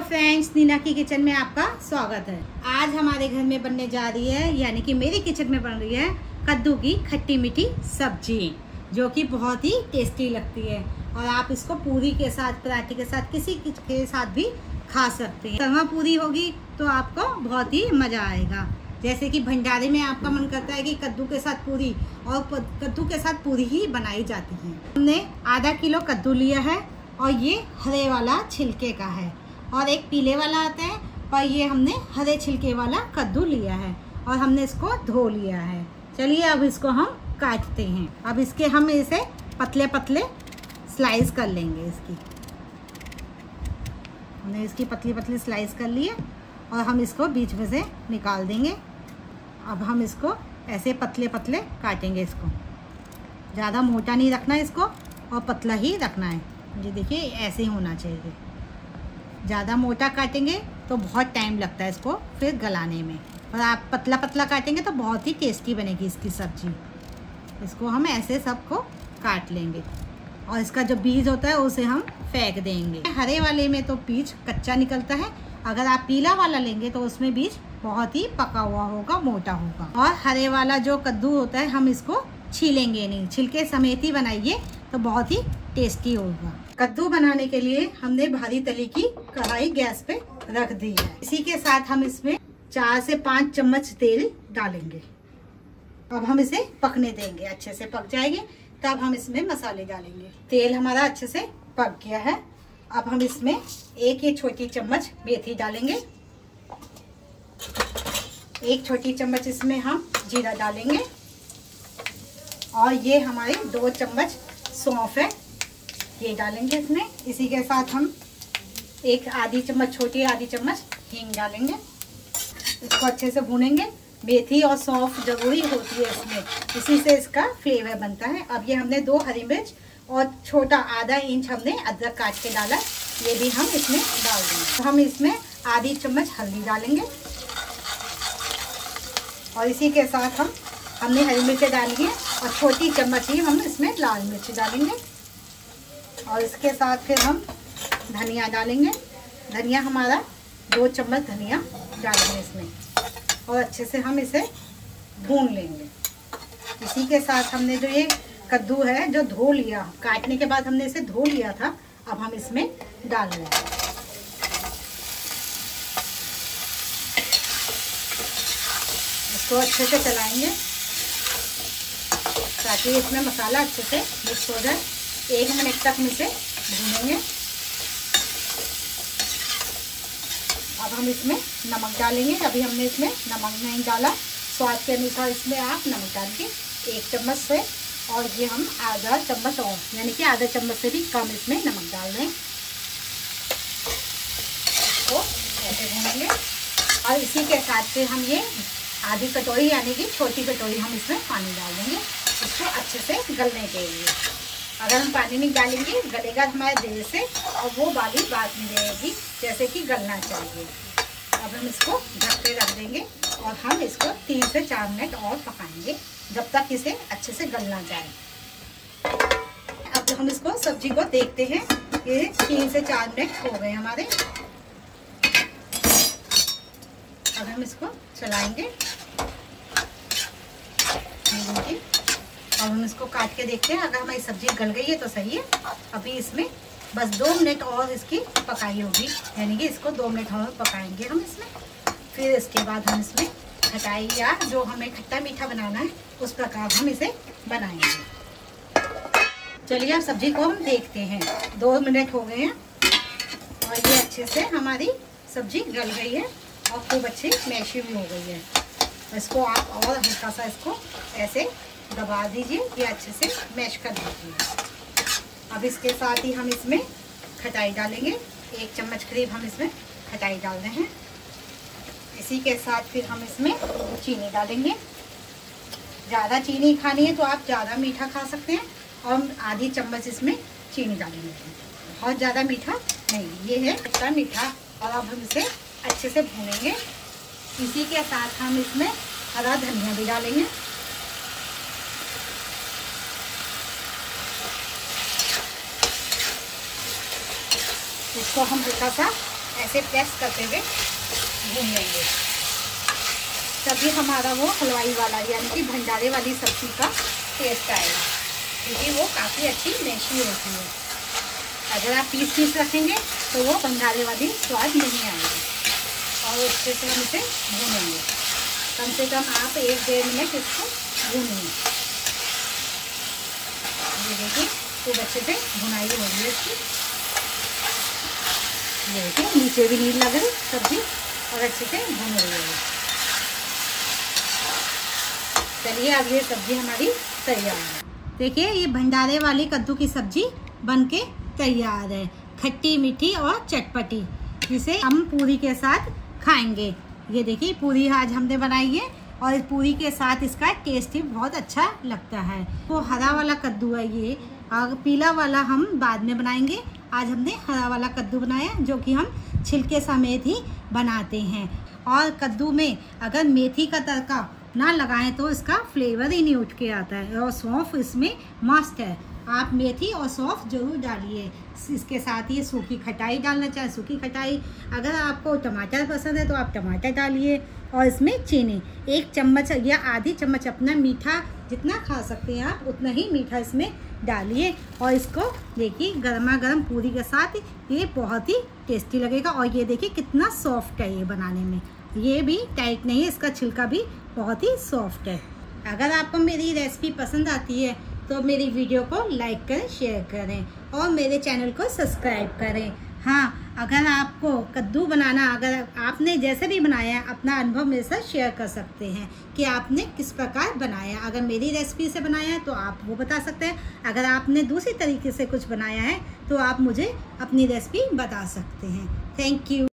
Friends, Neena की kitchen में आपका स्वागत है। आज हमारे घर में बनने जा रही है, यानी कि मेरी किचन में बन रही है कद्दू की खट्टी मीठी सब्जी, जो कि बहुत ही टेस्टी लगती है। और आप इसको पूरी के साथ, पराठे के साथ, किसी के साथ भी खा सकते हैं। तवा पूरी होगी तो आपको बहुत ही मज़ा आएगा। जैसे कि भंडारे में आपका मन करता है कि कद्दू के साथ पूरी, और कद्दू के साथ पूरी ही बनाई जाती है। हमने आधा किलो कद्दू लिया है, और ये हरे वाला छिलके का है, और एक पीले वाला आता है, पर ये हमने हरे छिलके वाला कद्दू लिया है और हमने इसको धो लिया है। चलिए अब इसको हम काटते हैं। अब इसके हम इसे पतले पतले स्लाइस कर लेंगे। हमने इसकी पतली पतली स्लाइस कर ली है और हम इसको बीच में से निकाल देंगे। अब हम इसको ऐसे पतले पतले काटेंगे। इसको ज़्यादा मोटा नहीं रखना है इसको, और पतला ही रखना है। ये देखिए ऐसे ही होना चाहिए। ज़्यादा मोटा काटेंगे तो बहुत टाइम लगता है इसको फिर गलाने में, और आप पतला पतला काटेंगे तो बहुत ही टेस्टी बनेगी इसकी सब्ज़ी। इसको हम ऐसे सबको काट लेंगे, और इसका जो बीज होता है उसे हम फेंक देंगे। हरे वाले में तो बीज कच्चा निकलता है, अगर आप पीला वाला लेंगे तो उसमें बीज बहुत ही पका हुआ होगा, मोटा होगा। और हरे वाला जो कद्दू होता है हम इसको छीलेंगे नहीं, छिलके समेत ही बनाइए तो बहुत ही टेस्टी होगा। कद्दू बनाने के लिए हमने भारी तली की कढ़ाई गैस पे रख दी है। इसी के साथ हम इसमें 4 से 5 चम्मच तेल डालेंगे। अब हम इसे पकने देंगे, अच्छे से पक जाएंगे तब हम इसमें मसाले डालेंगे। तेल हमारा अच्छे से पक गया है। अब हम इसमें एक छोटी चम्मच मेथी डालेंगे, 1 छोटी चम्मच इसमें हम जीरा डालेंगे, और ये हमारे 2 चम्मच सौंफ है, ये डालेंगे इसमें। इसी के साथ हम आधी चम्मच, छोटी आधी चम्मच हींग डालेंगे। इसको अच्छे से भूनेंगे। मेथी और सौंफ जरूरी होती है इसमें, इसी से इसका फ्लेवर बनता है। अब ये हमने 2 हरी मिर्च और छोटा आधा इंच हमने अदरक काट के डाला, ये भी हम इसमें डाल देंगे। हम इसमें आधी चम्मच हल्दी डालेंगे, और इसी के साथ हमने हरी मिर्चें डाली है, और छोटी चम्मच ही हम इसमें लाल मिर्च डालेंगे। और इसके साथ फिर हम धनिया डालेंगे। धनिया हमारा 2 चम्मच धनिया डालेंगे इसमें, और अच्छे से हम इसे भून लेंगे। इसी के साथ हमने जो ये कद्दू है जो धो लिया, काटने के बाद हमने इसे धो लिया था, अब हम इसमें डाल रहे हैं। इसको अच्छे से चलाएंगे ताकि इसमें मसाला अच्छे से मिक्स हो जाए। 1 मिनट तक हम इसे भूनेंगे। अब हम इसमें नमक डालेंगे। अभी हमने इसमें नमक नहीं डाला, स्वाद के अनुसार इसमें आप नमक डालिए 1 चम्मच से, और ये हम आधा चम्मच और, यानी कि आधा चम्मच से भी कम इसमें नमक डाल दें। इसको ऐसे भूनेंगे, और इसी के साथ फिर हम ये आधी कटोरी, यानी कि छोटी कटोरी हम इसमें पानी डाल देंगे, इसको अच्छे से गलने के लिए। अगर हम पानी नहीं डालेंगे गलेगा हमारे देर से, और वो वाली बात नहीं रहेगी जैसे कि गलना चाहिए। अब हम इसको ढक के रख देंगे, और हम इसको 3 से 4 मिनट और पकाएंगे, जब तक इसे अच्छे से गलना जाए। अब हम इसको सब्जी को देखते हैं, ये 3 से 4 मिनट हो गए हमारे। अब हम इसको चलाएंगे, और हम इसको काट के देखते हैं। अगर हमारी सब्जी गल गई है तो सही है। अभी इसमें बस 2 मिनट और इसकी पकाई होगी, यानी कि इसको 2 मिनट और पकाएंगे हम इसमें। फिर इसके बाद हम इसमें खटाई, या जो हमें खट्टा मीठा बनाना है उस प्रकार हम इसे बनाएंगे। चलिए अब सब्जी को हम देखते हैं। 2 मिनट हो गए हैं, और ये अच्छे से हमारी सब्जी गल गई है, और खूब अच्छी मैशी भी हो गई है। इसको आप और हल्का सा इसको ऐसे दबा दीजिए, ये अच्छे से मैश कर दीजिए। अब इसके साथ ही हम इसमें खटाई डालेंगे। 1 चम्मच करीब हम इसमें खटाई डाल रहे हैं। इसी के साथ फिर हम इसमें चीनी डालेंगे। ज़्यादा चीनी खानी है तो आप ज़्यादा मीठा खा सकते हैं, और आधी चम्मच इसमें चीनी डालेंगे। बहुत ज़्यादा मीठा नहीं, ये है खट्टा मीठा। और अब हम इसे अच्छे से भूनेंगे। इसी के साथ हम इसमें हरा धनिया भी डालेंगे। इसको हम हल्का सा ऐसे प्रेस करते हुए भून लेंगे, तभी हमारा वो हलवाई वाला यानी कि भंडारे वाली सब्ज़ी का टेस्ट आएगा, क्योंकि वो काफ़ी अच्छी मैशी होती है। अगर आप पीस रखेंगे तो वो भंडारे वाली स्वाद नहीं आएगी। और अच्छे से हम इसे भूनेंगे, कम से कम आप 1-1.5 मिनट इसको भूनेंगे। ये देखिए खूब अच्छे से भुनाई हो रही है इसकी। ये देखिए नीचे भी नहीं लग रही सब्जी और अच्छे से भून रही है। चलिए अब ये सब्जी हमारी तैयार है। देखिए ये भंडारे वाली कद्दू की सब्जी बनके तैयार है, खट्टी मीठी और चटपटी, जिसे हम पूरी के साथ खाएंगे। ये देखिए पूरी आज हमने बनाई है और इस पूरी के साथ इसका टेस्ट ही बहुत अच्छा लगता है। वो हरा वाला कद्दू है ये, और पीला वाला हम बाद में बनाएंगे। आज हमने हरा वाला कद्दू बनाया, जो कि हम छिलके समेत ही बनाते हैं। और कद्दू में अगर मेथी का तड़का ना लगाएं तो इसका फ्लेवर ही नहीं उठ के आता है। और सौंफ इसमें मस्त है, आप मेथी और सौंफ जरूर डालिए। इसके साथ ये सूखी खटाई डालना चाहे सूखी खटाई, अगर आपको टमाटर पसंद है तो आप टमाटर डालिए। और इसमें चीनी 1 चम्मच या आधी चम्मच, अपना मीठा जितना खा सकते हैं आप उतना ही मीठा इसमें डालिए। और इसको देखिए गर्मा गर्म पूरी के साथ ये बहुत ही टेस्टी लगेगा। और ये देखिए कितना सॉफ्ट है ये बनाने में, ये भी टाइट नहीं है, इसका छिलका भी बहुत ही सॉफ्ट है। अगर आपको मेरी रेसिपी पसंद आती है तो मेरी वीडियो को लाइक करें, शेयर करें और मेरे चैनल को सब्सक्राइब करें। हाँ, अगर आपको कद्दू बनाना, अगर आपने जैसे भी बनाया अपना अनुभव मेरे साथ शेयर कर सकते हैं कि आपने किस प्रकार बनाया। अगर मेरी रेसिपी से बनाया है तो आप वो बता सकते हैं, अगर आपने दूसरी तरीके से कुछ बनाया है तो आप मुझे अपनी रेसिपी बता सकते हैं। Thank you.